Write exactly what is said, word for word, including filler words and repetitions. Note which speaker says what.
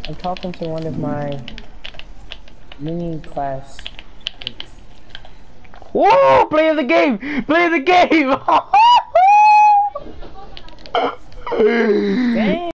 Speaker 1: I'm talking to one of my mini class.
Speaker 2: Whoa! Play the game! Play the game!
Speaker 1: Dang.